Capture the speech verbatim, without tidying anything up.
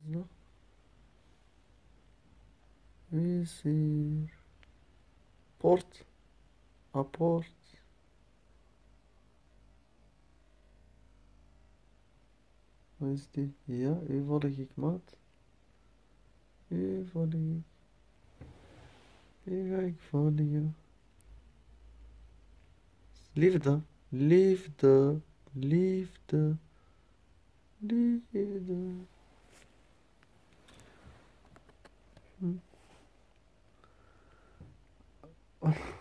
Zo. Wie is hier? Poort. Apport. Waar is die? Ja, u volg ik, maat. U volg ik. U ga ik volgen. Liefde. Liefde. Liefde. Liefde. Hm.